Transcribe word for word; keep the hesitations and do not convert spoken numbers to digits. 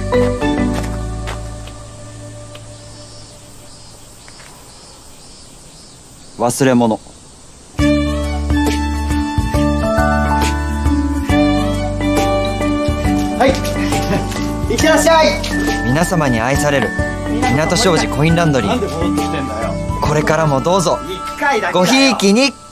忘れ物。 はいいってらっしゃい。 皆様に愛される港商事コインランドリー、これからもどうぞごひいきに。